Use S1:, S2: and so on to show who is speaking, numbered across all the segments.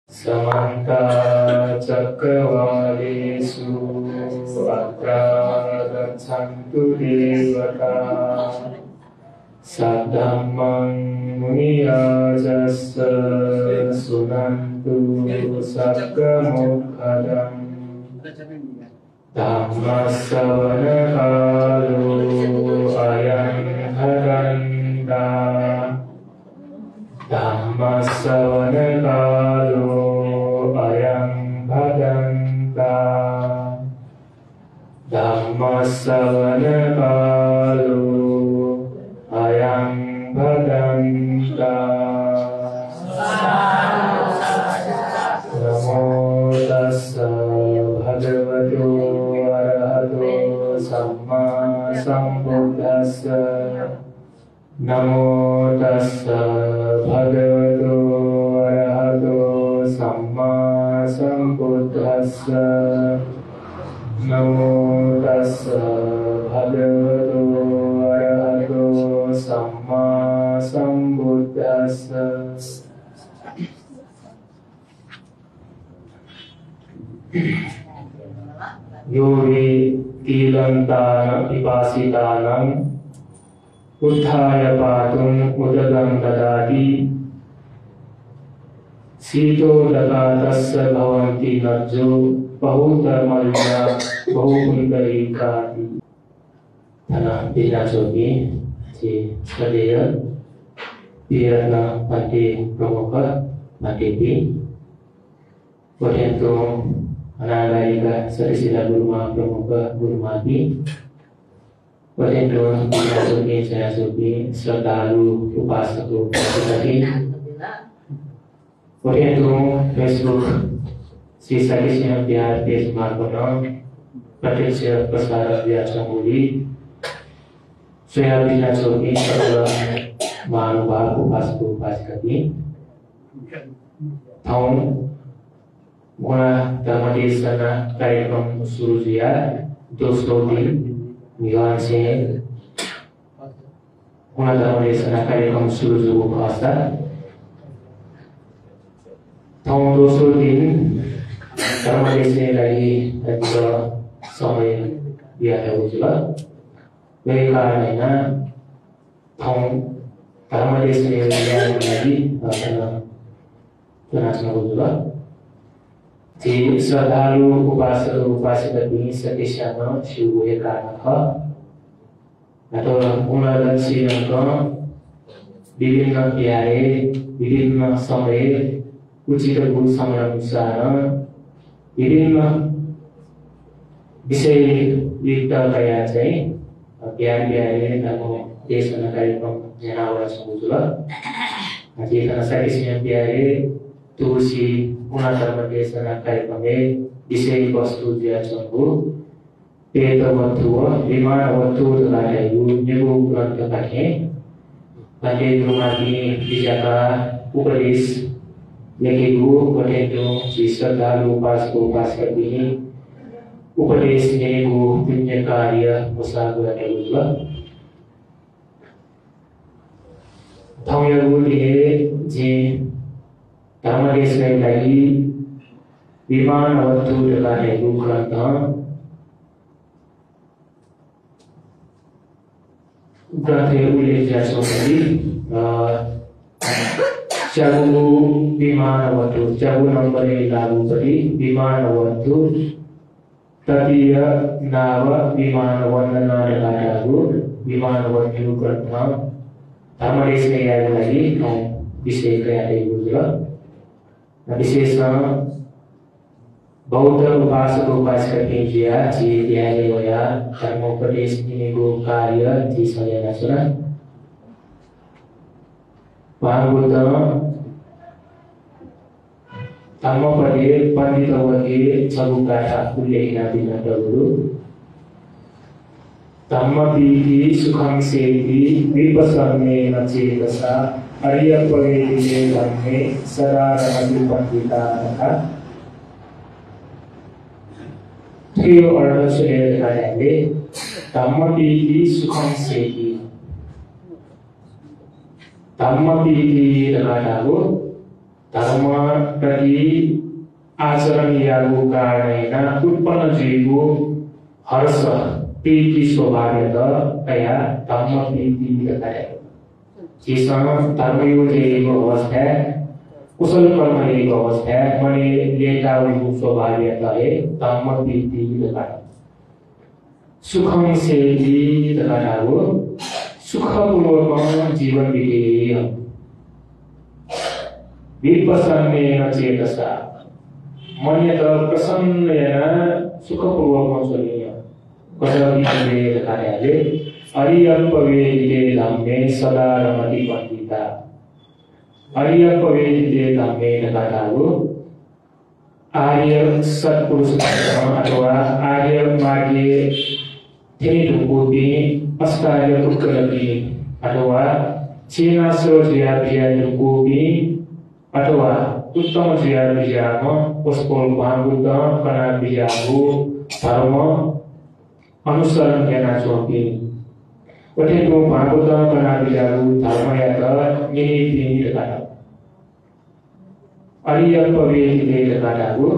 S1: Samanta Cakkavalesu Atra Gaccantu Devata Saddhammang Muniyajassa Sunantu Sakkamokkadam Dhammasavana Kalo Ayang Hadanda Dhammasavana Kalo Ayang Hadanda Dhammasavana Kalo Ayang Hadanda Namo tassa bhagavato arahato samma sambuddhassa Namo tassa bhagavato arahato samma sambuddhassa Namo tassa bhagavato arahato samma sambuddhassa Yogi tilantana ipasitanam Uthaya patum udagam dadati Sito dakatasya bhavanti najjo Bahuta malya bahukundari kati Tanah Dinajogi Di Sadaya Biratna Pati Pramuka Pati Wadentu Anandayika Sarisila Guruma Pramuka Gurumati Wadentu Dinajogi Jayajogi Sradalu Upasaku Upasakati Wadentu Facebook Sri Sadisya Biar Desmarkono Pratisya Prasara Biar Sambuli Saya Dinajogi adalah Manuba Upasaku Upasakati Tahun Mula Dhammadesana कार्यक्रम शुरू किया दोस्तों दिन मिलान से Mula Dhammadesana कार्यक्रम शुरू हुआ था tahun 2000 दिन Dhammadesana lagi ada समय dia tahu juga mereka ini tahun Dhammadesana lagi karena semua juga Di Sradalu Upasaka Upasakati Satisana Shivuya Karaka Atau Mula Siddhanta Vivinna Pyare Vivinna Samare Uchita Guru Samaranusara Vivinna Visay Vikta Kaya Jai Pyare Pyare Namo Desana Karikam Janawara Samudula Ajitana Satisya Pyare Tulsi Mula Dhammadesana Karikame Visay Vastu Jyachambu Peta Vattuva Vimana Vattu Dhalayu Nibu Grantha Pakhe Bande Drumati Vijaka Upadis Yakigu Vatendu Sradalu Upasaka Upasakati Upadis Nibu Punya Karya Musagura Negudva Thangyagu Dihe Ji Dhammadesana lagi Vimana Vattu Dhalayu Grantha Grantha Ulekh Jasomadi Jagu Vimana Vattu Jagu Nambare Lagu Padi Vimana Vattu Tadiya Nava Vimana Vandana Dhalayu Vimana Vattu Grantha Dhammadesana lagi Visay Kaya Juga Viशेषण बौद्ध उपासक उपासकति जिया जी ध्यान होया धर्मोपदेश दिनेको कार्य जी सजेना सुना महाबुद्ध धर्मोपदे पण्डित वगे छगुकाठा उल्लेखना दिन दगुरु धम्मपीति सुखं सेति विपसन्ने नचेतसा Arya Pagayite Dhamme Sara Rahati Pandita Trio Arda Sudaya Dhayale Dhammapiti Sukham Seti Dhammapiti Dhagadago धर्म प्रति आचरण यागु कारणेन उत्पन्न जीवको हर्ष प्रीति स्वाभाविकतया धर्म प्रीति लगाएको जिसँग धर्मयोगको अवस्था कुशल कर्मयोगको अवस्था मैले लेटाउको स्वाभाविकता है धर्म प्रीति लगाएको सुखम सेती लगाएको सुखपूर्वक जीवन बितेय विपसन्नेन चेतसा मन्यत प्रसन्नेन सुखपूर्वक चलिय कदापि कार्याले अरियल्पवेदिते धम्मे सदा रमति पण्डिता अरियल्पवेदिते धम्मे लगाएको आर्य सत्पुरुष अथवा आर्य मार्गीय थेटुकोपी अस्तार्य तुक्कलपी अथवा चेनासो जियापियानुकोपी अथवा उत्तम जियापियामा पुष्पल भागुद्ध कना बियागु धर्म अनुसरण गर्न चोपी उठेको भागुद्ध कना बियागु धर्म यात निनी लगाना अरियल्पवेदिते लगाएको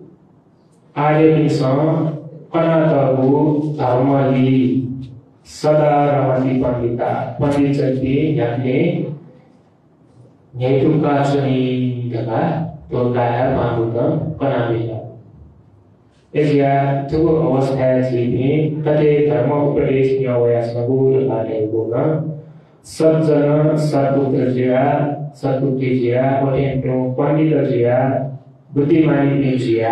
S1: आर्यसँग कनातको धर्मली सदा रमति पण्डिता पण्डित जति याले न्यायटुका चुनी दगा तो गाया मागुद कनाबिला एजिया ठुलो अवस्था छिने तते धर्म उपदेश न्यावयासको लगाएको न सज्जन सत्पुत्रजिया सत्पुत्रीजिया ओटेन्टो पण्डितजिया बुद्धिमानीजिया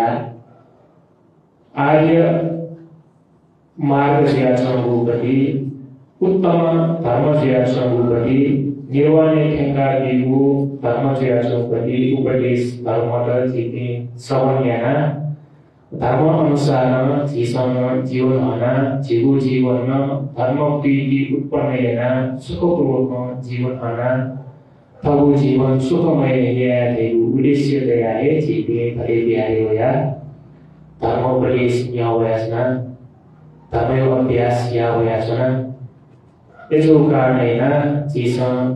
S1: आर्य मार्ग जियासँगुपट्टि उत्तम धर्म जियासँगुपट्टि निर्वाणे ठेङ्गा दिगु धर्म जियासँगुपट्टि उपदेश धर्म जिते सवन्याना धर्म अनुसार जीवन जीवन हना जीवो जीवन धर्म प्रीति उत्पन्न हेना सुखपूर्वक जीवन हना तबु जीवन सुखमय हेया उद्देश्य दया हे जीते भरे बिहारी होया धर्म उपदेश न्यावयासना धर्म अभ्यास न्यावयासना यसो कारणेन जीसँग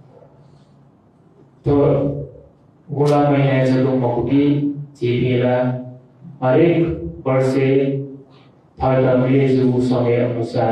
S1: तो गुला महिना जलो मकुटी जीवेला हरेक वर्षे फलले जो समय अनुसार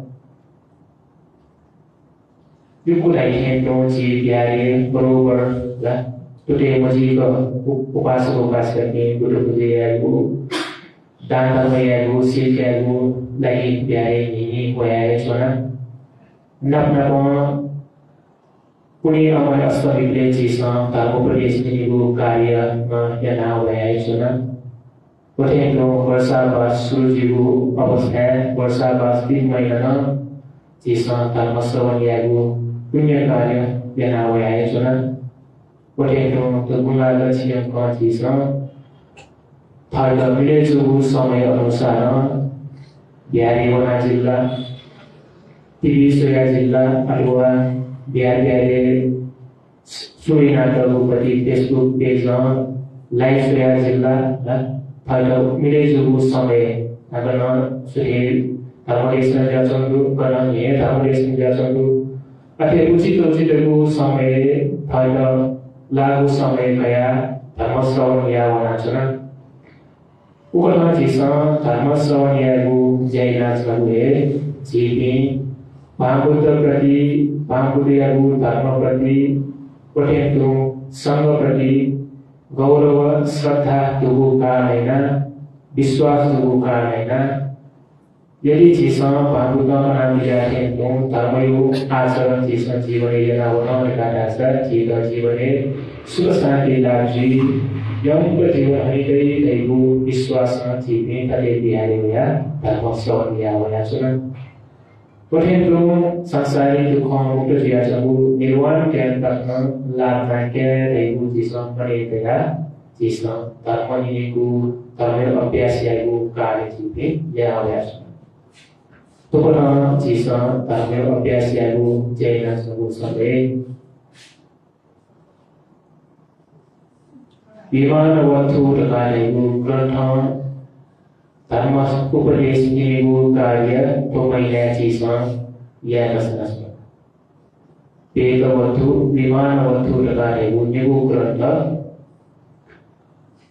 S1: यो कुरा हेर्नु जी बिहारी बरोबर ला तुटे मजीको उपास गर्ने गुरु बुझेको दान धर्मयाको सिकाको लागि बिहारी हिँडी गए छन् नपनाको कुनै अमर अस्तमिले जीसँग धर्म प्रदेश दिनेको कार्यमा यहाँ भए छन् पठेनो वर्षावास सुरुजीको अवस्था वर्षावास 3 महिना जीसँग धर्म श्रवण याको पुण्य कार्य यहाँ भए छन् पठेनो त गुणा लक्ष्य जीसँग थर्ड विलेजको समय अनुसार बिहारी वना जिल्ला सोया जिल्ला अथवा बिहार सुरिनाटकपट्टि फेसबुक पेजमा लाइभ सोया जिल्ला थर्ड विलेजको समय गर्न सुहेल धर्मदेशन जाचन्दु गर्न हे धर्मदेशन जाचन्दु अथे उचितको समय थर्ड लागु समय गया धर्म श्रवण या वनाचन उकलमा जीसँग धर्म श्रवण याको जयनाच गर्नुले जीवी भागवत प्रति भागवतयाको धर्म प्रति पठेन्तो संघ प्रति गौरव श्रद्धा दुगु कारणेन विश्वास दुगु कारणेन यदि जीसँग भागवत नाम विद्यार्थीको धर्मयोग आचरण जीसँग जीवन योजना बनाउने कार्य जीवने सुख शान्ति लाभजी यौनको जीवन हरिदै दैको विश्वासमा जीवने तले बिहारी या धर्म श्रवण या वया सुन पठेन्तो संसारी दुःख मुक्त जियासको निर्वाण ज्ञान प्राप्त लाभमा क्या दैको जीसँग पढेका जीसँग धर्म लिएको धर्म अभ्यास याको कार्य जीवने या वया सुन तोपन जीसँग धर्म अभ्यास याको जयनासको समय विमान वस्तु लगाएको ग्रन्थ धर्म उपदेश दिएको कार्य तो महिला चीजमा या नसनस वेद वस्तु विमान वस्तु लगाएको निगो ग्रन्थ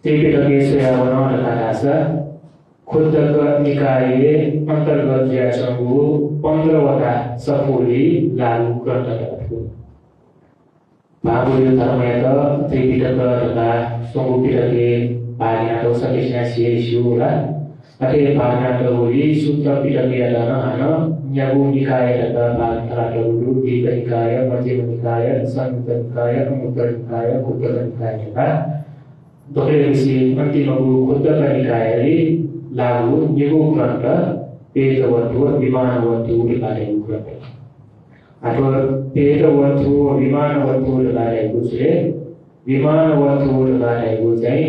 S1: त्रिपिटकीय सेवा बनाउनका लागि खुद्दक निकायले अन्तर्गत ज्याचङ्गु 15वटा सफुली लागू ग्रन्थहरू भागुयो धर्मयत त्रिपिटक तथा सोंगु पिटके भागनाटो सकेस्ना सिएसुला अथे भागनाटो होली सूत्र पिटके हान न्यागु निकाय तथा भागनाटो दीर्घ निकाय मध्यम निकाय संयुक्त निकाय अनुत्तर निकाय खुद्दक निकाय तथा दोहोरेपछि अन्तिमको खुद्दक निकायले लागू न्यागु ग्रन्थ वेदवन्तु विमानवन्तु लगाएको ग्रन्थ अथवा वेदवन्तु विमानवन्तु लगाएको चाहिँ विमानवन्तु लगाएको चाहिँ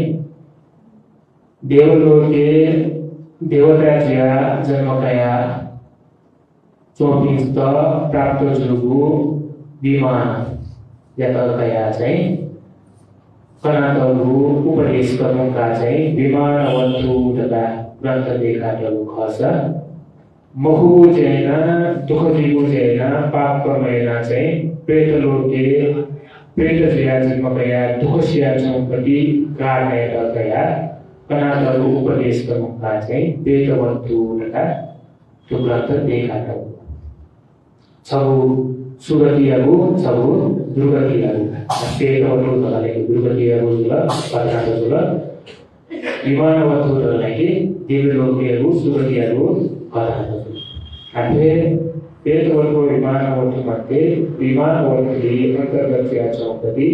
S1: देवलोके देवताज्या जन्मकया चौपिस्त प्राप्त जुगु विमान यातकया चाहिँ कनातहरू उपदेश गर्नुका चाहिँ विमानवन्तु तथा ग्रन्थ देखाटहरू खस महु जैन दुख दिगु जैन पाप कर्मैना चाहिँ प्रेतलोके प्रेत जया जन्मकया दुख सिया चौपति कारणय गया कनातहरू उपदेश गर्नुका चाहिँ वेदवन्तु तथा त्यो ग्रन्थ देखाटहरू छबु सुगतिहरू छबु दुर्गतिहरू वेदवन्तु तथाले दुर्गतिहरू जुल कनातहरू जुल विमानवन्तु तथाले देवलोकेहरू सुगतिहरू कनातहरू हामीले वेदवन्तु विमानवन्तु मध्ये विमानवन्तुले अन्तर्गत चौपति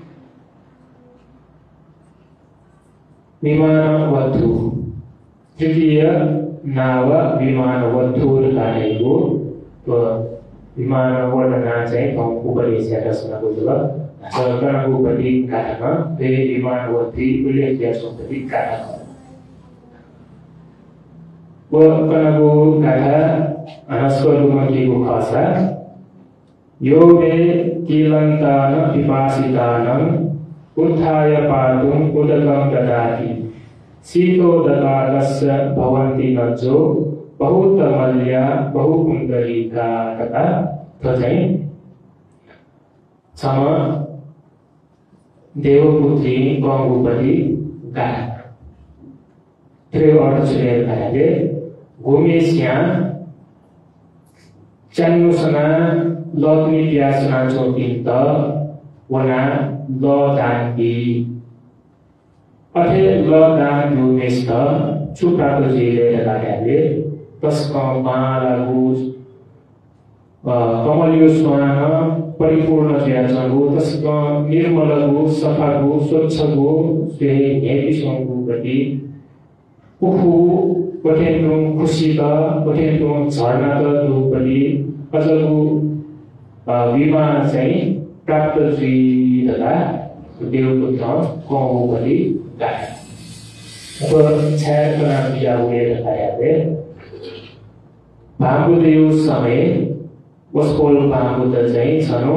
S1: विमानवन्तु तृतीय नाव विमानवन्तु लगाएको विमानवर्णना चाहिँ उपदेश रचनाको जुल सरकारको प्रति कारण ते विमानवन्ती उल्लेख्य सम्पत्ति कारण वकनको कथा अनस्करु मन्त्रीको खसा यो मे किलन्तान विपासितानं उत्थाय पातुं उदकं ददाति शीतोदकालस्य भवन्ति नजो बहुतमल्या बहुकुण्डलिका तथा चाहिँ सम देवपुत्री गङ्गुपति गाथा त्यो अर्थ सुनेर खाले गोमेस्या चान्नुसना लग्नी प्यासना चोकिन्त वना लदान्की अथे लदान गोमेस्त चुप्राको जेलेर लाग्याले तस्क मालागु कमलियो स्वान परिपूर्ण ज्याचगु तस्क निर्मलगु सफागु स्वच्छगु से हेपिसंगु प्रति उखु पठेन्द्रुं खुशित पठेन्द्रुं झर्नात रूपली अजगु विमान चाहिँ प्राप्त श्री तथा देवपुत्र कौमुपली गाए अब छायाकना बिजाउले लगाए भागुदेव समय वस्पोल भागुद चाहिँ छनु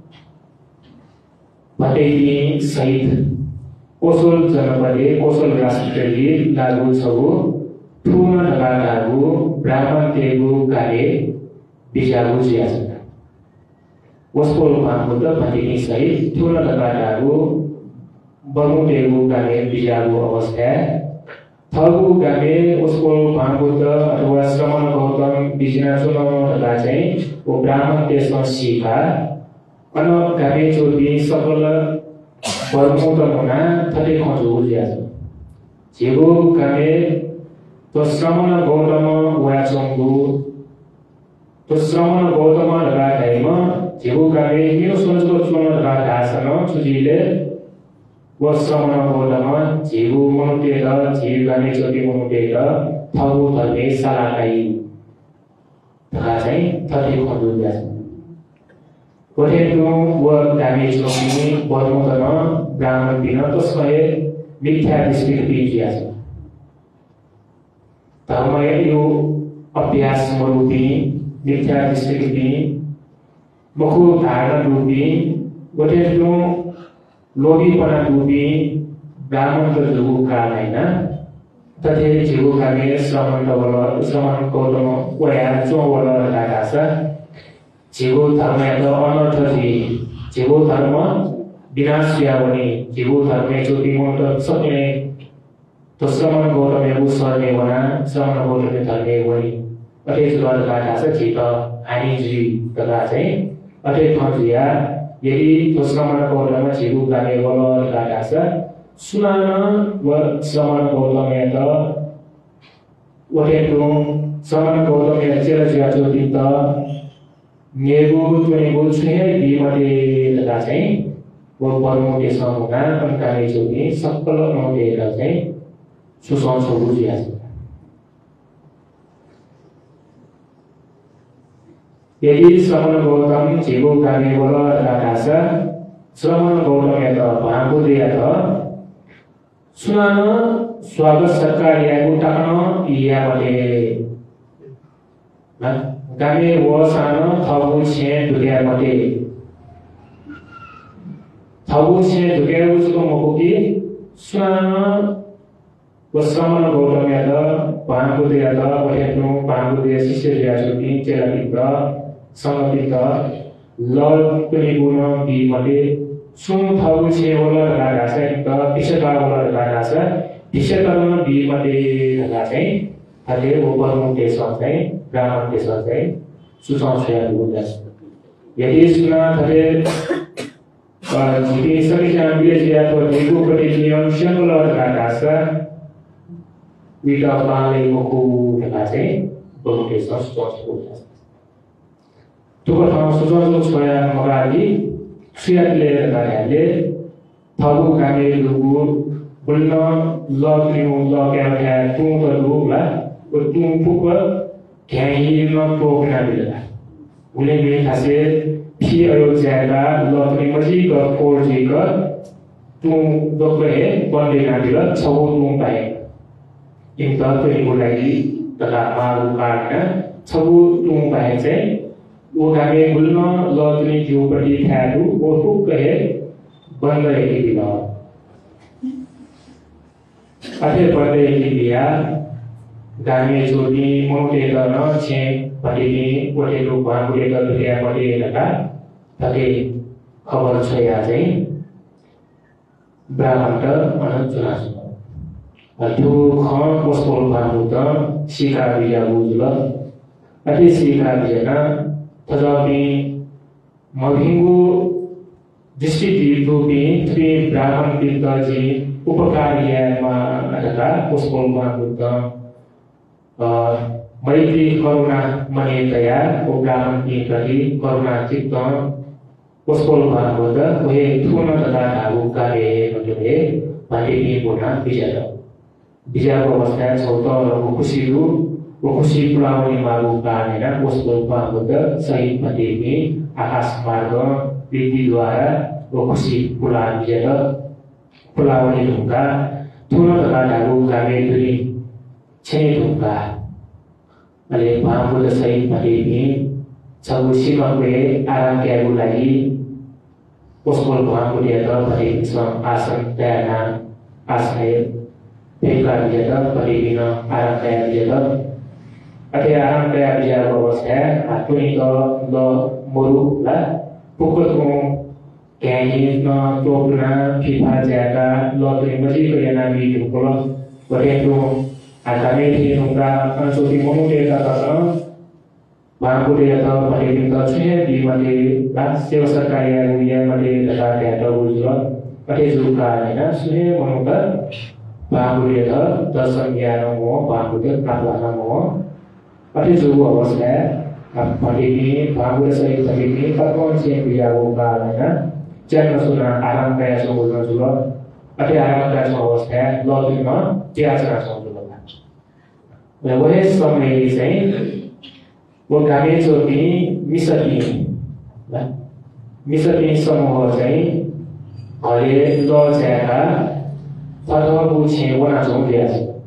S1: भटेली सहित कोसल जनपदे कोसल राष्ट्रले लागू छगु ठुलो नगागु ब्राह्मण तेगु गाले बिजागु जियासन वस्पोल भागुद भटेली सहित ठुलो नगागु बमु तेगु गाले बिजागु अवस्था थगु गाले वस्पोल भागुद अथवा श्रमण गौतम बिजना चुनावमा चाहिँ ओ ब्राह्मण देशमा सिका अन गाले चोटी सकल वर्मुदमुना थले खजु ज्याज जेगो गाले तो श्रमण गौतम वाचंगु तो श्रमण गौतम लगाइमा जेगो गाले यो सोचको चुनाव लगासन सुजिले व श्रमण गौतम जेगो मनुतेर जेगो गाले चोटी मनुतेर थगु थले सालाकाई तथा चाहिँ थले खजु ज्याज कोठेनु व दामी चोकी वर्मुदन ब्राह्मण बिना तस्मै मिथ्या दृष्टिको इतिहास धर्म यो अभ्यास रूपी मिथ्या दृष्टिको बहु धारणा रूपी कोठेनु लोभीपना रूपी ब्राह्मण को जुगु काल हैन तथे जीवो कागे श्रमण गौतम वया चौवल लगासा जीवो धर्म या अनर्थ थी जीवो धर्म विनाश या भने जीवो धर्म ज्योति मत सक्ने तो श्रवण गौतम एवं सर्वे वना श्रवण गौतम धर्मे वनी अठे सुरत गाथा छ चित हानि जी तथा चाहिँ अठे फजिया यदि तो श्रवण गौतम छिरु गाने वल गाथा छ सुनान व श्रवण गौतम त वठे तो श्रवण गौतम चेला जिया जोति त नेगु तुनेगु छुहे बिमते तथा चाहिँ वो परमो देशमा अन्काले जोति सकल नदेर चाहिँ सुसंस बुझिया छ यदि श्रवण गौतम जीवो गाने वल गाथा छ श्रवण गौतम त भागो दिया त सुनान स्वागत सत्कार यागु टाकन या बले गाने वो सान थबु छे दुलिया बले थबु छे दुलिया उसको मकोकी सुनान वो श्रवण गौतम त भागो दिया त बहेनु भागो दिया शिष्य जिया जुति चेला संगतिक लल पनि गुण बिमले सुन थगु छेवल रागा चाहिँ त विषकावल रागा छ विषकर्म बिमले रागा चाहिँ हले उपरमुख देश चाहिँ ब्राह्मण देश चाहिँ सुसंस्कार हुँदछ यदि सुना थले जिति सबै जानिले जिया तो दिगु पटे नियम शंगल रागा छ विटा पाले मोकु रागा चाहिँ उपरमुख देश सुसंस्कार हुँदछ तुको ठाउँ सुझाव छोया मगाली सुयाले गाले थगु गामे लुगु बुल्न लग्नु लग्या तुङहरु ला ओ तुङ पुक ध्याइ न टोकना बिला उले मे खासे फि अयो ज्यादा लग्ने मजी ग फोर्जी ग तुङ दोके बन्ने नाबिला छगु तुङ पाए इन त पनि लागि तला मारु काट्न छगु तुङ पाए चाहिँ वो गामे बुल्न लग्ने जिउपट्टि थालु ओ टुक्क हे बन्द हेरिदिन अथे पर्दै लिया गामे जोडी मोटे गर्न छे पटिनी ओटेको भागुले गर्दिया पटे लगा तके खबर छ या चाहिँ ब्राह्मण त अनन्त चुनास अथु ख पोस्पोल भागु त सिका बिया बुझल अथे सिका बिया तथापि मभिंगु दृष्टि रूपी थ्री ब्राह्मण विद्वाजी उपकार्यमा अथवा पुष्पोलमा बुद्ध मैत्री करुणा मनेतया ओ ब्राह्मण प्रति करुणा चित्त पुष्पोलमा बुद्ध वहे थुन तथा धागु कार्य भन्ने भाटी बोना विजयको अवस्था छौत र खुशीरु खुशी पुलाउने मागु कानेर पुष्पोलमा बुद्ध सहित भन्ने आकाश मार्ग विधिद्वारा खुशी पुला विजय पुलाउने ढुङ्गा थुन तथा धागु गामे दुई छे ढुङ्गा अहिले महाबुद्ध सहित भने छगु सिमले आराम क्यागु लागि पुष्पोल महाबुद्ध भने आसन त्याना आसने पेका विजय भने आराम तयार विजय अथे आराम तयार विजय अवस्था आत्मिक ल मोरु ला पुकको क्याइन टोकना फिफा ज्यादा लते मजी कयना मि ढुकल बरेको आगामी दिनका अंशोति मनुले तथा बाबुले त भने त छे दिमले राष्ट्रिय सरकारी यामले तथा त्याट बुझल अथे जुका हैन सुने मनुका बाबुले त दर्शन ज्ञान हो बाबुले प्राप्त हो अथे जुको अवस्था भने बाबुले सहित पनि कर्म चाहिँ क्रियाको कारण जन्म सुना आराम कया समुद्र जुल अथे आराम कया अवस्था ललिमा त्याचना समुद्र वही समय चाहिँ वो गामे चोटी मिसती समूह चाहिँ हले ल ज्यादा अथवा बुझे वना जोडिया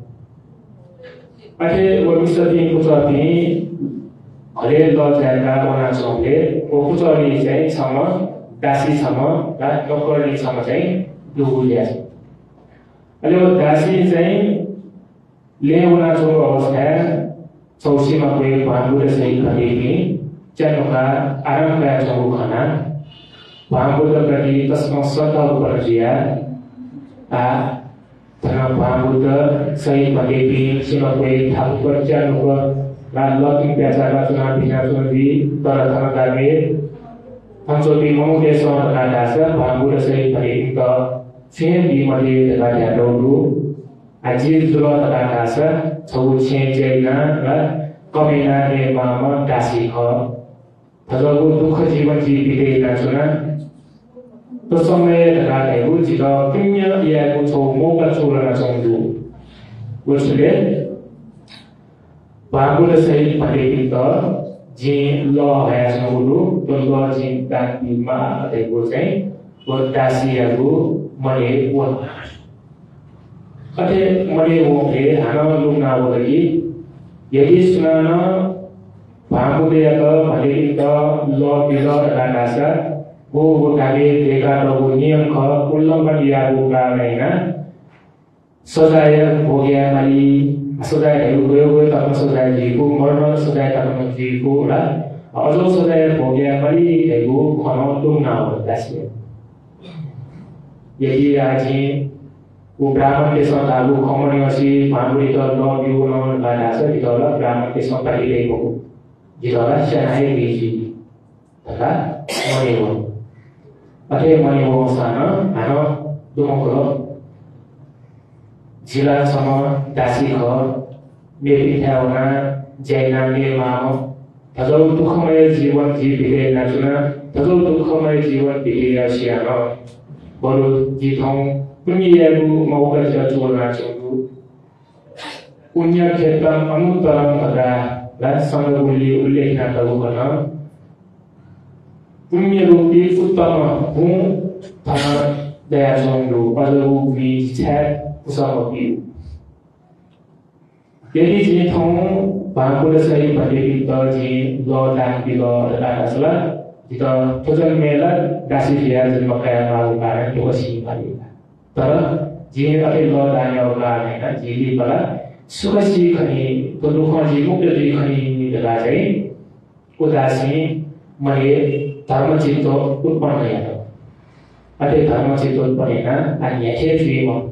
S1: अथे वो मिसती कुचती हले ल ज्यादा वना जोडले वो कुचली चाहिँ छम दासी छम र नोकरनी छम चाहिँ दुगुलिया अहिले वो दासी चाहिँ लेवना जो अवस्था चौसीमा प्रयोग भागुले सही गरेकी चनुका आराम कया जो खाना भागुले प्रति तस्म श्रद्धा उपरजिया आ Tanah Pahambuddha Sahih Padepi Sinopwe Thakur Janukwa Lalu biasa rasunan bina sundi Tara Dharme Hamsopi Mamu Desa Dasa Pahambuddha Sahih Padepi Ka Sehen Di Madi Dada Dulu Ajir Zula Dasa Chawu Chen Jaina Kamena Ne Mama Dasi Ka Tazawu Dukha Jivan Jibide Nasuna Tosome Dada Dewu Jika Punya Ia Kutu Moga Surana Songdu Wusule Pahambuddha Sahih Padepi Ka Jin Lo Hayas Nulu Tunggu Jin Dan Bima Dewu Zai Dasi Yagu Mane Wong Kate Mane Wong He Hana Luna Wagi Yadi Sunana Pahambuddha Ka Padepi Ka Lo Bilo Dasa Wo Kade Deka Dogu Niyam Ka Ulamban Yagu Ka Naina Sodaya Bogya Mali Sodaya Ewu Takma Sodaya Jiku Morno Sodaya Takma Jiku La Azo Sodaya Bogya Mali Ewu Kono Luna Dasi Yadi Aji Brahman Desa Tabu Komuniasi Pahambuddha Lo Biu No Dasa Ditola Brahman Desa Padepi Ewu Ditola Shanai Biji Taka Moniwo Ate Moniwo Sana Ano Dumokolo Jila Sama Dasi Ko Mepi Thauna Jaina Nirmao Tazau Dukhamaya Jivan Jibide Nasuna Tazau Dukhamaya Jivan Bide Asiano Baru Jithong Punyabu Mauka Jatuana Chungu Punya Ketam Anutaram Pada Dan Sangguli Ulehna Tawukana Punya Rupi Utama Pung Tanah Daya Chungu Baru Wi Chat Usama Biu Jadi Jithong Pahambuddha Sahih Padepi Ka Jin Lo Dan Bilo Dada Asla Jika Tujan Mela Dasi Dia Jadi Makaya Mahu Karan Yosi Padeka Tara Jin Ate Lo Dan Yau Karan Jili Bala Sukasi Khani Tudukhan Ji Mukta Ji Khani Dada Jai Udasi Mane Dharma Cipto Utpana Yata Ate Dharma Cipto Utpana Anya Hetri Mo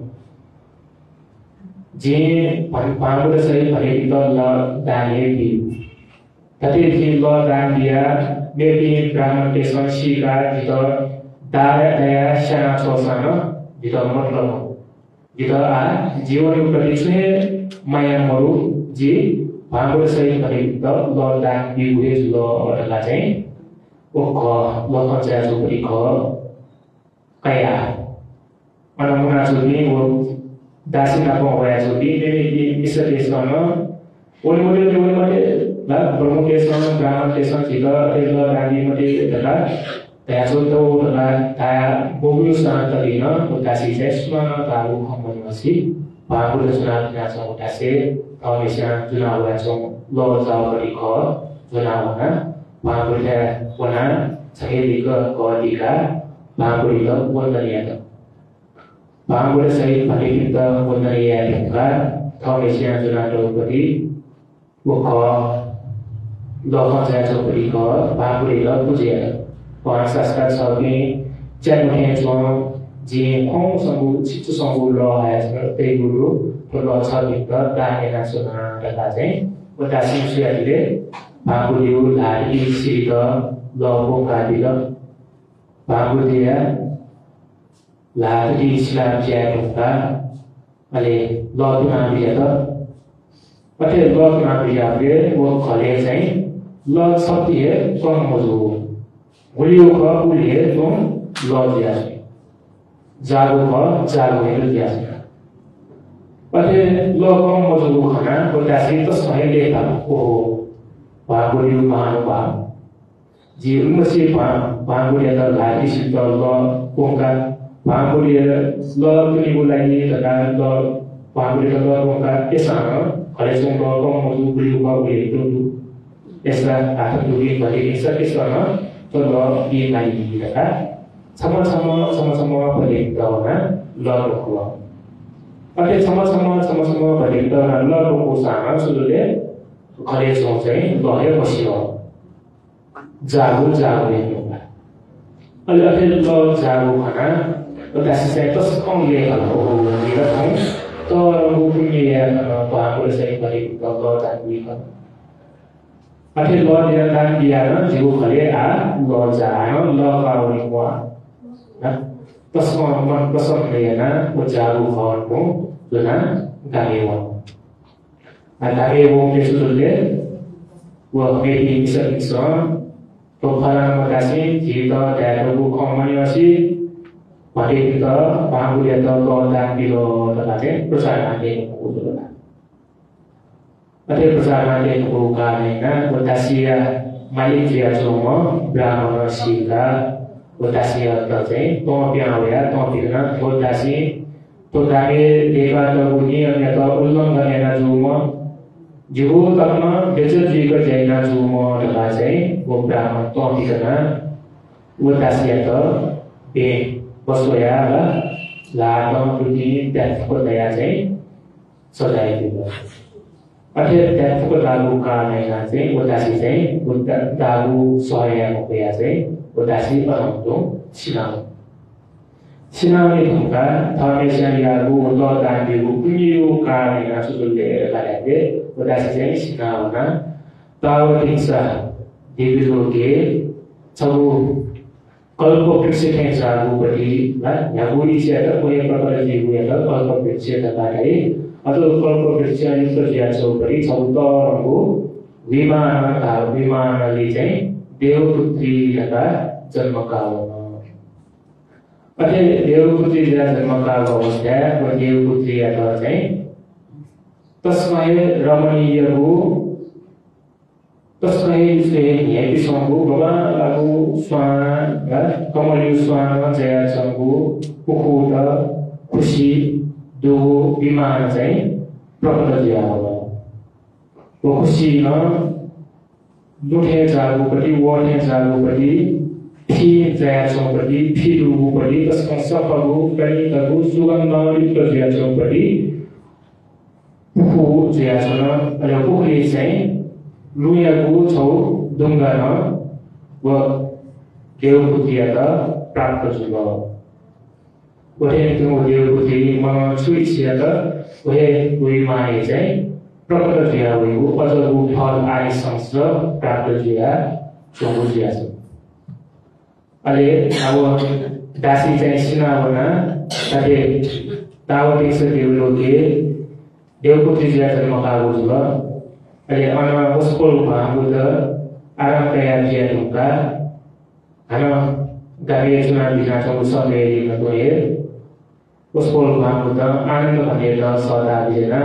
S1: Jin Pahambuddha Sahih Padepi Ka Lo Dan Yepi Tati Jin Lo Dan Dia Mepi Brahman Desa Shika Jito Daya Daya Shana Chosana Jito Matlo Jito A Jiwan Uprati Chune Maya Moru Ji Pahambuddha Sahih Padepi Ka Lo Dan Biuhe Lo Dala Jai Oko Lo Konjaya Supri Ko Kaya Manamuna Supri Wo Dasi Napong Waya Supri Mepi Misa Desa No Oli Mode La Brahmo Desa Brahman Desa Jika Ela Rani Mode Dala Daya Soto La Daya Bogu Sana Talina Udasi Sesma Taru Komuniasi Pahambuddha Sunat Nyasa Udasi Kawanisya Junawa Song Lo Zao Beriko Junawana Pahambuddha Wana Sahilika Kawadika Pahambuddha Wandariya Pahambuddha Sahih Padepi Ka Wandariya Kawanisya Junawa Beri Wukho Lo Konjaya Supri Ko Pahambuddha Pujiya Saskat Sabi Janmuhen Chuang Ji Hong Sanggu Chitu Sanggu Lo Hayas Te Guru Lo Sabi Ka Dahena Suna Dada Jai Udasi Suya Dile Pahambuddha Lari Sirika Lo Bongka Dila Pahambuddha Lari Islam Jaya Bongka Ale Lo Tuna Biyata Ate Lo Tuna Biyate Wo Khale Jai Lo Sabdiye Tong Mozu Uliu Ka Uliye Tong Lo Jiyase Jago Ka Jago Helu Jiyase Ate Lo Kong Mozu Khana Udasi Tas Mahele Ka Oho Pahambuddha Mahanubha Ji Umasi Pahambuddha Ka Lari Sita Lo Bongka Pahambuddha Lo Tuni Ulai Dada Lo Pahambuddha Lo Bongka Esana Khale Song Lo Kong Mozu Uliu Ka Uliye Tundu Esra Akan Duri Bagi Isa Esana Tolo Di Lagi Dada Sama-sama Bagi Kawana Lo Bongka Ate sama-sama Bagi Kawana Lo Bongka Sana Sudule Khale Song Jai Lo He Masio Jago Yang Ate Lo Jago Kana Udasi Saya Tos Kong Le Kalau Bila Kong तो रूपी है बांगुर से बड़ी गौ दान भी कर अठे law दिया दान दिया ना जीव खले आ लॉ जानो लॉ का उन्हीं हुआ ना तस्मा मन पसंद नहीं है ना वो जागू खान को जो ना गाने वो गाने वो के सुधरले वो मेरी मिशन तो फलाना मकासी जीता दायरे को कमाने वासी pada kita paham dia tahu dan bilo terkait perusahaan ini udah. Pada perusahaan ini bukan ini, Utasia Malaysia semua Brahmana Sila Utasia terjadi, topian awal, topian Utasi, tetapi dewa terbunyi atau ulang dengan semua. Jauh karena besar juga jadi semua terkait, Brahmana topian Utasia ter Boswaya lah pergi dan kota saya sudah itu. Akhir dan kota luka yang saya utasi saya dalu soya kota saya utasi orang sinau. Sinau itu kan thame saya lalu untuk dan diu punya luka yang sudah dilakukan utasi saya sinau na tahu bisa dibiloge tahu kalau pergi ke sana beri, yang budi siapa punya perkara jiwa itu kalau pergi ke sana atau kalau pergi ke sana itu beri contoh aku Vimana licin Dewa Putri kata jannah kau. Pada Dewa Putri jannah kau maksudnya Dewa Putri atau apa? Tasmai Ramani yahu Tasmai ini episode bahwa lagu swan, kamali swan saya sanggu kukuda kusi do bimana saya proper dia bahwa kusi na luthe jago padi warne jago padi phi saya sanggu padi phi do padi taskan sapagu kani lagu sugan na itu dia sanggu padi kuku saya sana ada kuku saya Luyaku tahu dungana wa Dewa Putri ada प्राप्त juga. वह itu Dewa Putri mencuci siapa, वह माने चाहिँ प्राप्त dia वो अझ वो फल आए संस्कार प्राप्त dia जोगो dia छ. अहिले अब दासी चाहिँ सिनावना तले तावती से देवलोके देवपुत्री dia जन्म पाएको छ. Ada anak sekolah bahagia tu, orang kaya dia juga, anak gaya cuma bisa cuma sampai di negeri, sekolah bahagia tu, anak kaya dia saudara dia,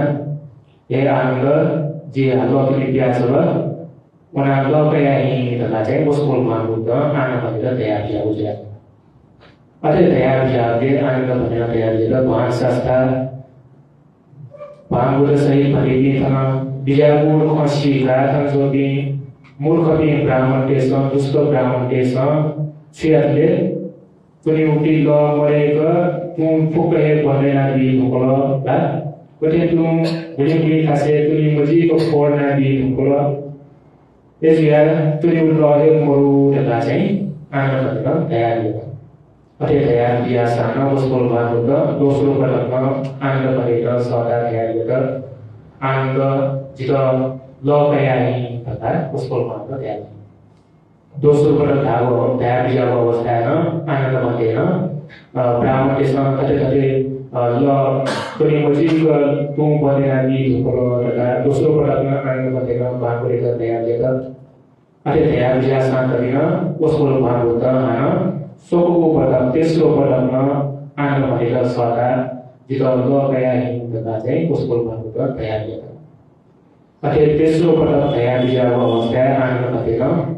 S1: anak dia lalu biasa lah, orang lalu kaya ini terkait sekolah bahagia tu, anak kaya dia juga. Ada dia, anak kaya dia bahasa sastra, bahagia sahih bagi kita. Bila murkha shila tanzobi murkha bi brahman desa dusta brahman desa siatle kuni uti lo mereka fukahe bhanera di bhukala la kote tum buli khase tuni maji ko khorna di bhukala यसले tuni ulrahe moru deka chai ana bhanera tayar diyo ate tayar diya sana uskol bhanuda dosro palatma ana bhanera sada tayar diyo ana jika lo kaya ini kata uskol mana dia dosa pada tahu dia bisa bawa saya anak teman dia Brahman desa kata-kata lo kini masih juga tung pada nabi kalau ada dosa pada anak teman dia bahagia kita dia ada dia bisa santai uskol mana kita suku pada teslo pada anak teman dia suara jika lo kaya ini kata uskol mana kita dia Akhir besok pada saya bisa bawa saya anak ketika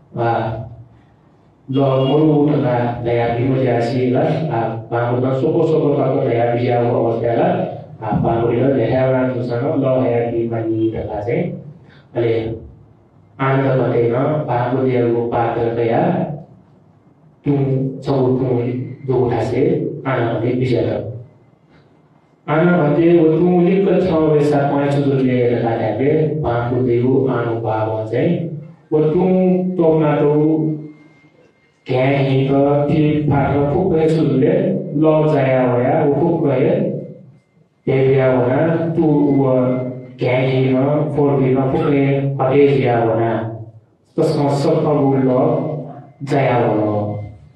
S1: lo mulu tengah daya dimajasi lah bangunan soko kalau daya bisa bawa saya lah bangunan daya orang susah lo daya dimani terkasih oleh anak ketika bangun dia lupa terkaya tung jauh dua hasil anak bisa anak hati untuk lihat sampai saat mana sudah dia ada bangku dewu anu bawa saya untuk tornado kayak itu di pada pukul sudah lo saya waya pukul ya 대비하거나 또 개인이나 포르비나 폭에 파괴하거나 또 성섭하고로 자야고로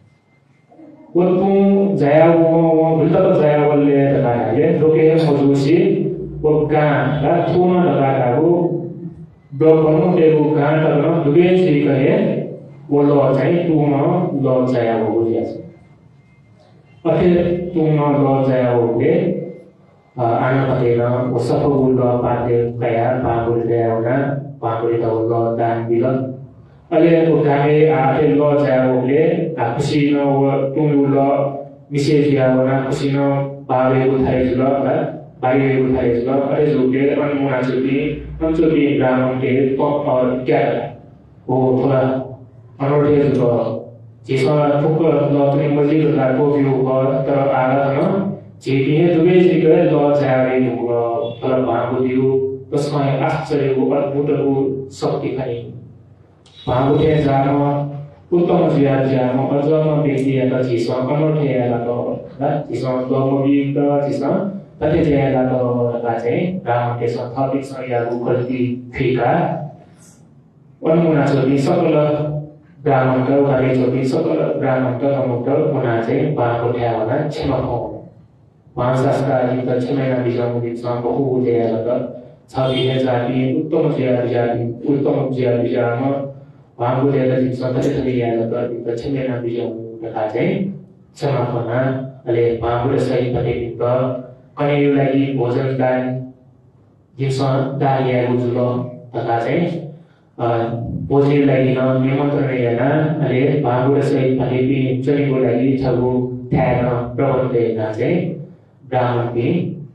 S1: वह जाया वो मिलता तो जाया वाले लगाया ये लोग ये मौजूसी वो गान ला थोड़ा लगाया वो दो कौनों के वो गान करना दुबई से कहे वो लोग जाए तुम लोग जाया वो जैसे और फिर तुम लोग जाया वो के आना पड़ेगा वो सब वो लोग पाते कया पागुल जाया ना पागुल तो वो लोग दान दिला अले वो कहे आते लोग जाया वो के खुशी ना वो तुम लोग मिसेजिया वाला खुशी ना बारे को थाई जुला बारे को थाई जुला अरे जो के अनुमुनाचुली ग्रामों के तो और क्या वो थोड़ा अनुरोध जुला जिसका फुक लौटने मज़ीद लागू भी होगा तो आगा ना जेबी है दुबई से के लौट जाए होगा थोड़ा बांगो दियो तो उसमें आश्चर्य को अद्भुत को शक्ति खाई बांगो के जानो उत्तम जियाजियानो अजम व्यक्तिहरुका जिसमा अनौठेहरुको जिसमा गमविक जिसमा तथ्यहरुका चाहिँ ब्राह्मण त्यसमा थपिक संज्ञाको गल्ती फिका अनुमुनाचोली सकल ब्राह्मणका उहाँले सकल ब्राह्मणका अमुक्त उहाँ चाहिँ बाको ठ्याउना क्षमको महाशास्त्रयुक्त क्षमेना बिजाउँ दिन्छमा बहु उदेहरुका छबिहे जाति उत्तम जियाजियामा बांगो देता जिसमें तथ्य लिया जाता है तो अच्छे में ना बिजाऊ रखा जाए समापना अले बांगो सही पते तो कहीं लगी भोजन दान जिसमें दाल या गुजरो रखा जाए भोजन लगी ना निमंत्रण या ना अले बांगो सही पते भी चली को लगी छगु ठहरना प्रबंध देना जाए ब्राह्मण भी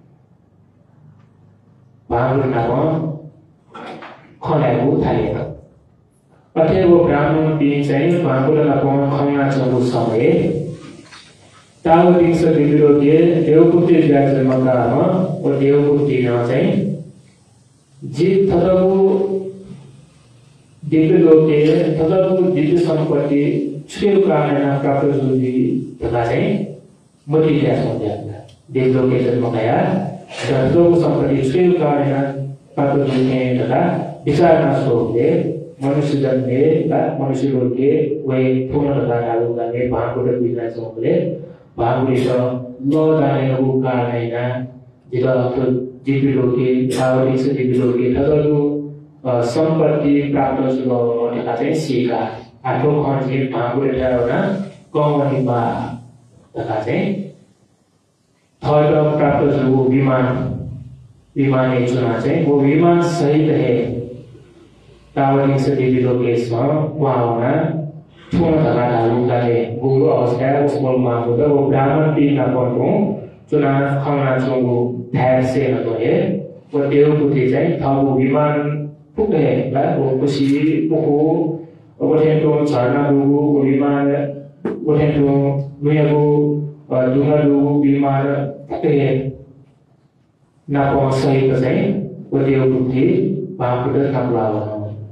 S1: बांगो ना को खाने को थालेगा अथे वो ब्राह्मण दिन चाहिँ बांगुला खाना चलो समय ताव दिन से दिलोगे देवपुत्री जाति मकामा और देवपुत्री ना चाहिँ जीत थदबु दिलोगे थदबु दिल संपत्ति छेउ कारणा प्राप्त जुदी तथा चाहिँ मति क्या समझा दिलोगे जन्म गया दर्दों संपत्ति छेउ कारणा प्राप्त जुदी तथा विचार न सोचे मनुष्य जन्मे मनुष्य लोगे वे पूर्ण लगातार लगे बांगो के बिना चोंगले बांगो इस लो दाने को कारण ना जिला तो जीवी लोगे चावली से जीवी लोगे थदलु संपत्ति प्राप्त जुलो निकाले सीखा आठों खान जी बांगो ले जाओ ना कौन बा निकाले थर्ड प्राप्त जुलो विमान एक चुना चाहिए वो विमान सही रहे तावली से देवी लोग इसमें वहाँ ठूना धगा डालू डाले गुरु अवस्था उसको मांगो तो वो ब्राह्मण भी ना पढ़ो चुना खाना चुंगो धैर्य से न तो है वो देवपुत्री जाए था वो विमान फुक है ना वो कुछ वो थे तो चढ़ना लोगों वो विमान वो थे तो लोगों दूसरा लोगों विमान फुक है ना पहुंच सही तो जाए वो देवपुत्री बांगुड़ नपलावा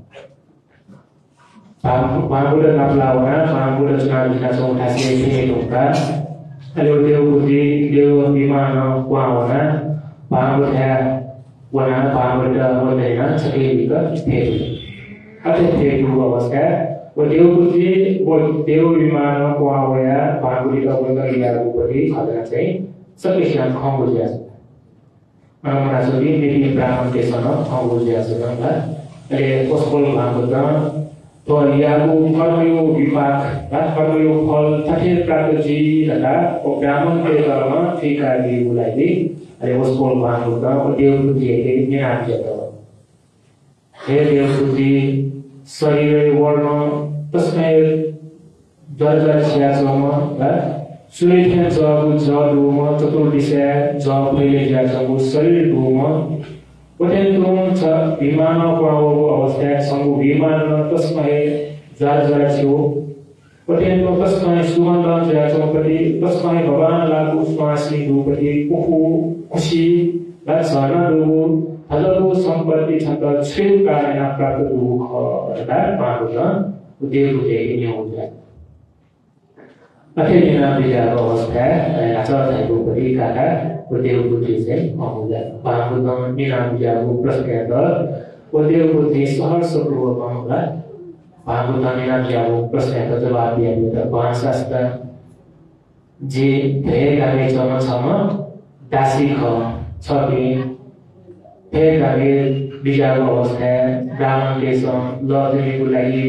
S1: बांगुड़ नपलावा बांगुड़ चुनाव जिला सोटा से ये लोगा अरे वो देव विमान वावना बांगुड़ है वना बांगुड़ वो लेना चकेली का थे अरे थे वो अवस्था वो देव विमान वावया बांगुड़ का वो लिया वो बड़ी खाना चाहिए सब इस नाम खाओ बुझा अनुमनाचुली मेरी ब्राह्मण के सनम खाओ बुझा सुना था अरे उसको बांगुड़ तो लियागु कर्मयोग विपाक कर्मयोग फल तथे प्राप्त जी लगा वो ब्राह्मण के कर्म फीका दी बुलाई अरे उसको बांगुड़ का वो देवपुत्री के ज्ञान जाता हे देवपुत्री शरीर वर्ण तस्मै दर्जा सियासम सुरेख जब जडुम चतुर्दिशा जब पहिले जासको शरीर डुम वटेन्द्रों च विमान पावो अवस्था संगु विमान तस्मै जार छियो वटेन्द्रों तस्मै सुगंध जाचोपति तस्मै भगवान लागु स्वासी रूपति कुहु खुशी लक्षण दु हजारों संपत्ति छत छेउ कारण प्राप्त दुख रदा पारुन देव देही हो जाए अठेजना बिजाको अवस्था आचार्यको पनि काका उद्योगपति चाहिँ आउँदा भागवतम बिना बिजाको प्रश्न उद्योगपति सहर्षपूर्वक आउँदा भागवतम बिना बिजाको प्रश्नको जवाब दिएको त भाषास्त्र जे धेरै गामे चमछम दासी ख छपी धेरै गामे बिजाको अवस्था ब्राह्मण देशम लजनीको लागि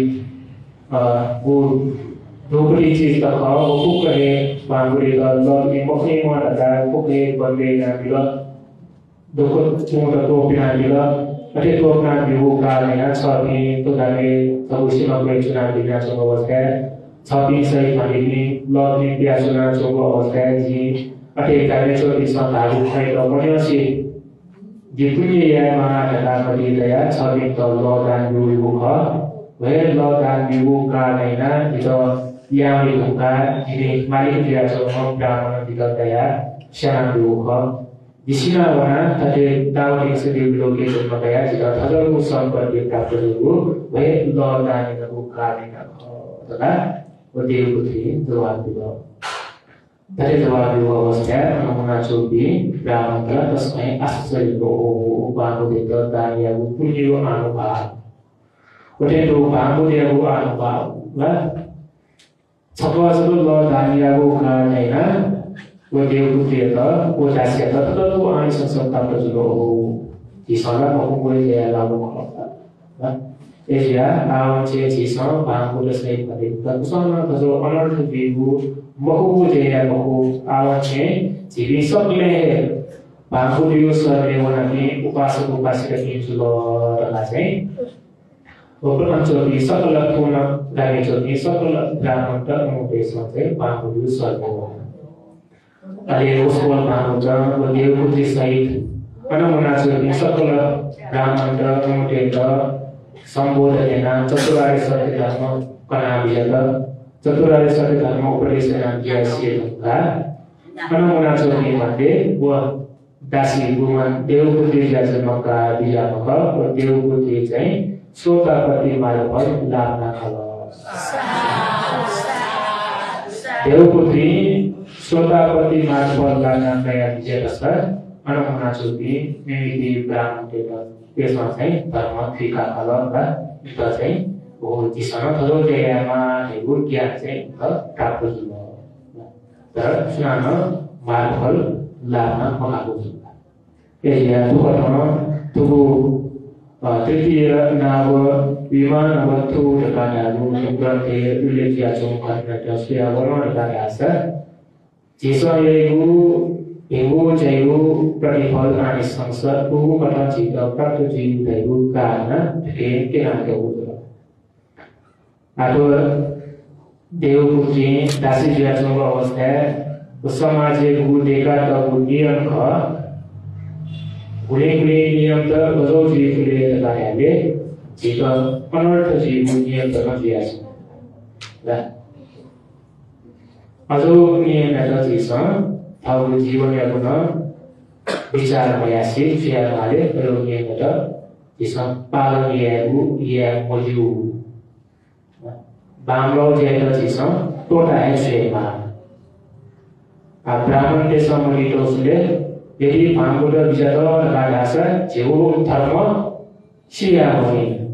S1: ढोकली चीज त ख पुक्रे बांगुरी त लगे पक्ने मडा पुक्ने बन्ने नामिल दोको मोटा टोपिना मिल अटे टोपना बिउ कालेना छपी तो दाले तबुसिमा गएचुना दिना चंगो अवस्था छपी सही भनेनी लग्ने प्यासुना चंगो अवस्था जी अटे काले छोटी संधारु खाइ त बन्योसी जिपुनी यामा ढका पनि दया छपी त लगान बिउ ख भए लगान बिउ कालेना जितो yang dibuka ini mari kita coba dalam dikataya syarat dibuka di sini mana tadi tahu yang sedih belum kita makanya jika ada usaha berdekat dulu baik lo dan yang buka ini adalah udah putri doa dulu dari doa dulu awasnya mengenai cobi dalam terus main asal itu bangun itu dan yang punya anugerah udah itu bangun dia anugerah lah Sapasulu daniyago kanena wadiu tiada wajah tetap tu ani sesuatu terjadi di sana aku boleh lalu apa Asia awam ciri sana bangku lesai pada tapi sana kalau orang tu biru mahu boleh mahu awam ciri sebeleh bangku dia sebeleh orang ni upas lagi sulo terasa Open mencoba sekolah puna dari coba sekolah drama termuda sampai bangku sekolah. Ada sekolah bangku drama dia putri Said. Mana mencoba sekolah drama termuda samboda dengan caturari satu drama kana biasa caturari satu drama operasi dia siapa. Mana mencoba mande buat dasi buman dia putri jasa maka dia maka dia putri saya Sotapati Malapal Lana Kalos Deuputri Sotapati Malapal Lana Kaya Jadasar Anak Manasuti Memiliki Brahman Desa Sai Dharma Trika Kalos Ita Sai di sana kalau dia mah ibu dia Sai Kapus Terus Sunana Malapal Lana Mengaku Ya tu kalau tu Tetapi nawa bima nawa tu dekat dalu seberang dia boleh dia cungkan ada siapa orang dekat asal. Jika ibu jayu perihal anis sangsa ibu kata jika kata jiu jayu karena dia kena kebutuhan. Atau dewa putri dasi dia cungkan awasnya bersama ibu dekat atau dia kah Kulit-kulit niam ter betul kulit terkaya jika penuh terjadi niam terbiasa. Dah. Atau niam ada jisa tahu jiwa yang benar bicara biasa siapa ada kalau niam ada jisa paling ia maju. Banglo dia ada jisa toda siapa. Abraham desa melito sudah Jadi Bangkuda bicara dengan dasar Jewu Dharma Sriyawani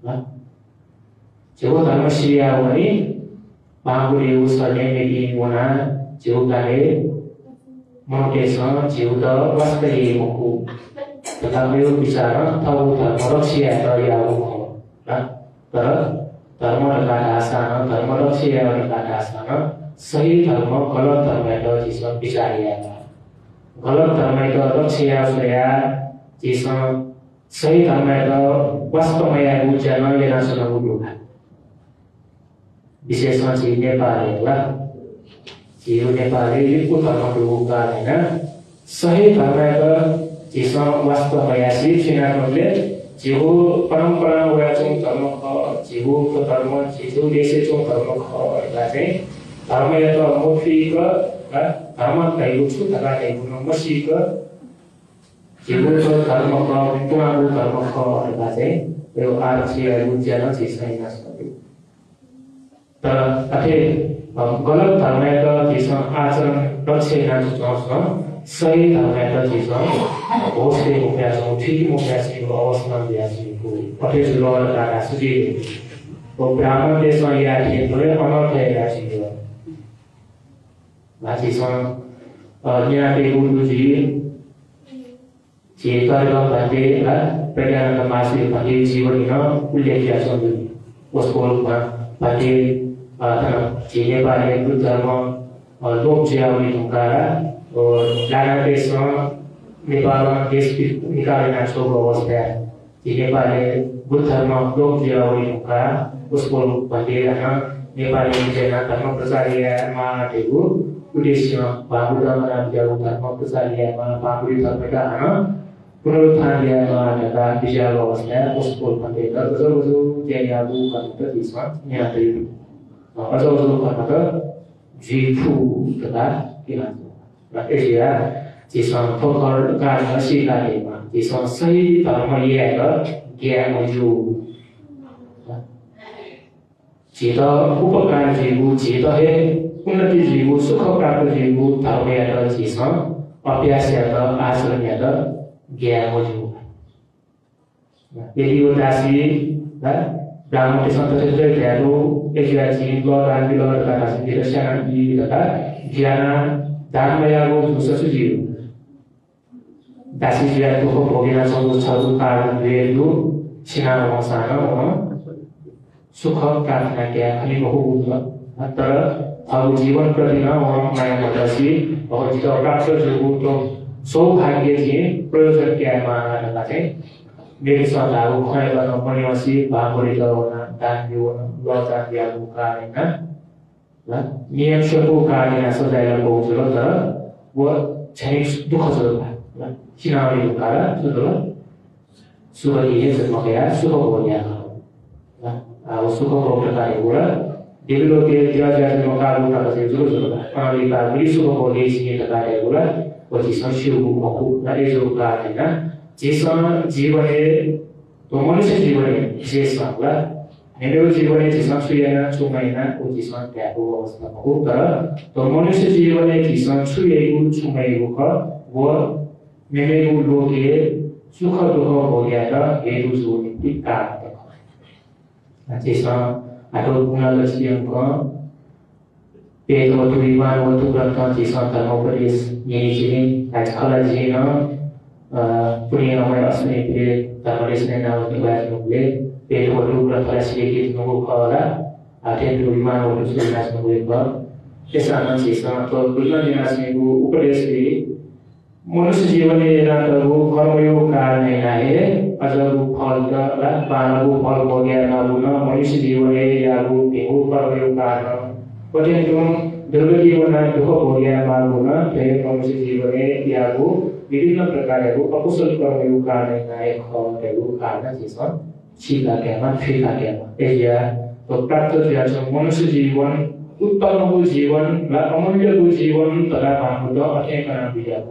S1: Jewu Dharma Sriyawani Bangkuda usahanya jadi mana Jewu kare Menudesa Jewu da Wastari Muku Tetapi bicara tahu Dharma Sriyawani Dharma dengan dasar Dharma Sriyawani dengan dasar Sahih Dharma kalau Dharma itu jiswa bicara गलत धर्म का लक्ष्य या जिसमें सही धर्म का वास्तव में या उच्चारण लेना सुना होगा विशेषण चीज नेपाली ला जीव नेपाली लिपु धर्म होगा है ना सही धर्म का जिसमें वास्तव में या शिक्षण में जीव परंपरा हुआ चुन धर्म का जीव को धर्म जीव देश चुन धर्म का ऐसे धर्म या तो मुक्ति का Dharma kayu itu tak ada guna masih ke jiwa itu dharma kau tuan dharma kau ada sih, kalau arti ada ujian nanti saya nasi. तर अथे गलत धर्मका चिजसँग आचरण रक्षेना चुचाउँछ सही धर्मका चिजसँग होसले मुख्याछौँ ठिक मुख्याछौँ अवस्था मुख्याछौँ अथे जुलर काका सुजी वो ब्राह्मण देशमा याथी थोरै अनर्थ याथी माथिसँग न्यापे गुरुजी चेतन भन्ने प्रज्ञानन्द मासी भन्ने जीवन उल्लेख छ उसको रूपमा भन्ने नेपाली बुद्ध धर्म लोक ज्याउने ढुङ्गारा लाना देशमा नेपालमा देश निकालेर छोको अवस्था नेपाली बुद्ध धर्म लोक ज्याउने ढुङ्गा उसको भन्ने नेपाली धर्म प्रचारीमा ढेगु उद्देश्य बाबुधर्म धर्म प्रचारीमा बाबुरी धर्मका पुनरुत्थान ढका विषय अवस्था उसको भन्ने गजो ज्यायाबु भन्ने त्यसमा यहाँ अझ भन्दा त जिफु तथा के भन्छ र एसिया जिसँग फोकर गार्ड सिकालेमा जिसँग सही धर्म लिएर ज्ञान जो जित उपकार जीवु जित है उन्नति जीवु सुख प्राप्त जीवु धर्म याद जिसँग अभ्यास याद आचरण याद ज्ञान जो यदि वो दासी ब्राह्मण सन्तति ध्यानो एजिया जीव रान्ति लगा का संगीत शांति तथा ज्ञान दानमयागो जुससु जीव दासी जिया तो भोगिना संगो छदु कारण वेदु छिना वसाना सुख प्रार्थना क्या खाली बहु तर अब जीवन प्रति न माया मदसी और जित प्राप्त जो तो सौभाग्य जी प्रयोजन क्या माना चाहिँ मेरो सल्लाहको खय गर्न पनिवसी भागोरी गराउन दान दिउन लजान दिएको कारण नियमको कारण सजाएर पहुँच्यो तर वो चाहिँ दुःख छ चिनाउने कारण सुदो सुरही जन्मया सुख बोल्या अब सुख प्रकार कुरा देवीलो के ज्याजन मकालु का से जुरो जुरो अनली का मिली सुख बोले सिए तकारे कुरा पछि संशिउ मकु नले जो कारण जिसम जीवने तो मनुष्य जीवने विशेषमा होला मेरो जीवने जिसम छुएन छुमैना ओ जिसम त्यागो अवस्थामा हो तर तो मनुष्य जीवने जिसम छुएको छुमैको ख वो मेरो लोके सुख दुःख भोगेर हेरु जो निम्ति कारण जिसम आठो गुणलक्ष्यको पेट वतु विमान वतु ग्रन्थ जिसम धर्मोपदेश यही चाहिँ आजकल जीवन पुण्यमय अस्मै पे धर्मदेशने नाम निवासले पेट वरु ग्रन्थले नुगु खला आठेन विमानहरु सुनास्नु भएको त्यसमा चाहिँ तो बुझ्न निवासनेको उपदेशले मनुष्य जीवनले रातको कर्मयोग कारणले नाहे अझको फल र पानको फल भोगेर नहुन मनुष्य जीवनले यागु भेगु कर्मयोग कारण पटेनको दुर्गतिवना दुःख भोगेर नहुन फेरि मनुष्य जीवनले यागु विभिन्न प्रकारको अकुशल कर्मको कारण नायक खवटेको कारण छ छिला क्यामा फिला क्यामा एजिया तो प्राप्त ज्याछ मनुष्य जीवन उत्तमको जीवन र अमूल्यको जीवन तथा भागुत अठेकना बियाको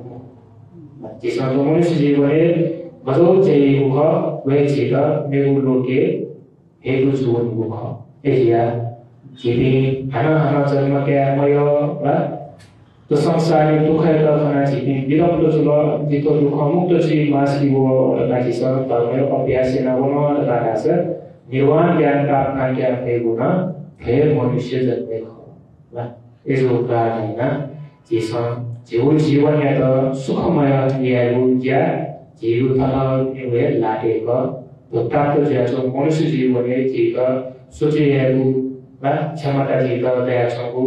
S1: जिसमा तो मनुष्य जीवने बजो चाहिएको ख वे छित मेरो लोके हेतु जीवनको ख एजिया जीवी हाना जन्म क्या मयो र तो संसारले दुःखका खना छिति विरक्त जुल जितो दुःख मुक्त छि मासि वो लागि छ धर्मको अभ्यास नगर्न लगाछ निर्वाण ज्ञान प्राप्त क्या भएको न फेर मनुष्य जन्मे ख यसो कारण हैन जिसम जीवन या त सुखमय लिएको ज्या जीव तथा वे लागेको तो प्राप्त ज्यासो मनुष्य जीवनले जित सोचिएको र क्षमता जित दयाछको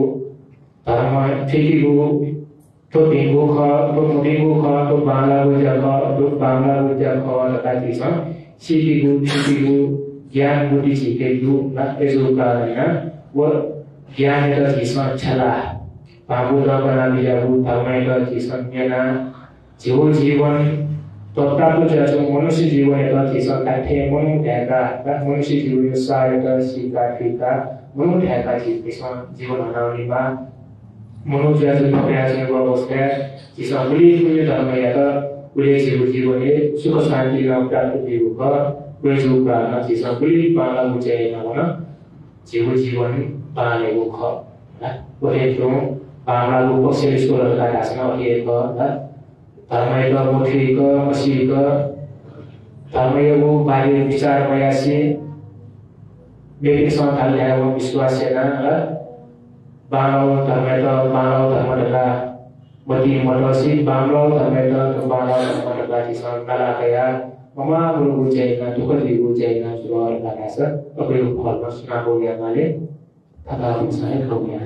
S1: धर्म ठिकीको तो दिनको ख तो मुदिको ख तो बांग्लाको जख तो बांग्लाको जख लगाती छ सिकीको ठिकीको ज्ञान बुद्धि सिकेको र यसो कारण वो ज्ञान र जिसमा छला बाबु र बना दियाको धर्म र जिसमा ज्ञान जीवन तो प्राप्त ज्यासो मनुष्य जीवन र जिसमा काठे मनु ढाका मनुष्य जीवन सहायता सिका ठिका मनु ढाका जिसमा जीवन हनाउनेमा मनुष्य प्रयासको अवस्था जिसमा पुण्य धर्म या त उले जीवनले सुख शान्ति र प्राप्त दिएको ख वेजो प्रार्थना जिसमा पुण्य पाला मुचाइ नभन जीवन बालेको ख बोलेको बामलाको पक्षले स्कुलहरू लगाएका अहिलेको धर्मैक मुठीक मसीक धर्मैको बाह्य विचारमयासी व्यक्तिसँग थालेको विश्वासेन बामलाउ धर्मैक बामलाउ धर्मका मती मडसी बामलाउ धर्मैक बामलाउ धर्मका दिसँग कलाकया ममा गुरु जैना दुखदी गुरु जैना सुरुवात लगाछ अबेको फलमा सुनाको ज्ञानले थाहा हुन्छ हो गया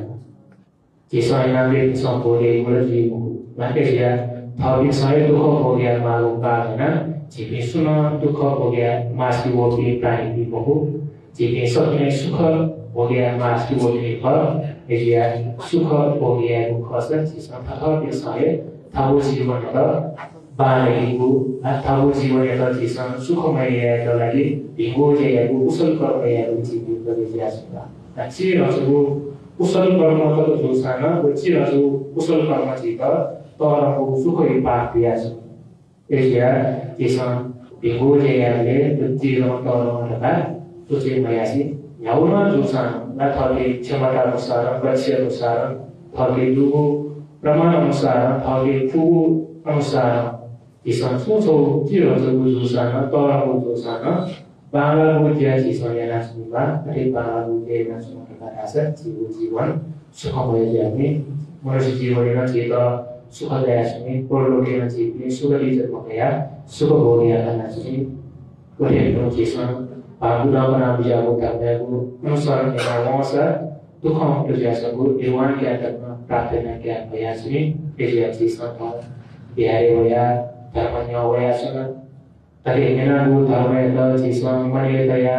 S1: जिसको नामले सम्पूर्ण मूलजी माकेसिया थपि सबै दुःख भोग्या मागु पाएन जिपे सुन दुःख भोग्या मासि वोपी प्राणी बहु जिपे सक्ने सुख भोग्या मासि वोपी ख एजिया सुख भोग्या खस जिसमा थाहा सबै थाउ जीवन त बालेको थाउ जीवन त जिसमा सुखमयका लागि भिगो जेको कुशल कर्मयाको जीवन गरिया छ अच्छी रसको कुशल कर्म त जोसान अच्छी रसको कुशल कर्म जित तरको सुख पाप दिया छ एजिया जिसमा भिगो जेले जीवन तरका सोचे मयासी याउन जोसान थले क्षमता अनुसार लक्ष्य अनुसार थले दुगो प्रमाण अनुसार थले फुगो अनुसार जिसमा सोचो जीवनको जोसान तरको जोसान बांग्लाको ज्या जिसमा यहाँ सुन्दा अरे बांग्लाको ज्या सुन्दा आशा जीवन सुखमय जाने मनुष्य जीवन जित सुख ल्याए सुने परलोकीय जीवले सुख लिजत भया सुख भोग्या नाच्ने कोरेको जिसमा बाबुराको नाम जागो ताको अनुसार नेवास दुःख प्रयासको निर्वाण ज्ञानमा प्रार्थना ज्ञान भया सुने एजिया जिसमा बिहारे भया धर्मज्ञ भया सुन तले मेनाको धर्म त जिसमा मर्यादया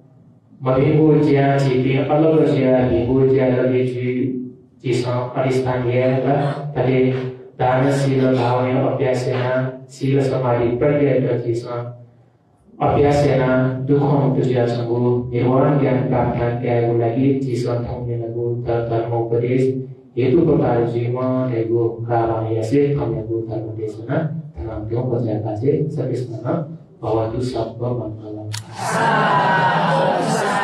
S1: मभिगो ज्या जिपे अलग ज्या भिगो ज्या लगे जिसमा अरिस्थानीय तले दानशील भावना अभ्यासेना शील समाधि प्रज्ञा जिसमा अभ्यासेना दुःख प्रयासको निर्वाण ज्ञान प्राप्त गर्नको लागि जिसमा थम्नेको धर्म उपदेश हेतु प्रकार जीवन एगो कामयासे थम्नेको धर्म देशना धर्मको बजाका चाहिँ सकेसम्म भवतु सब मङ्गलम्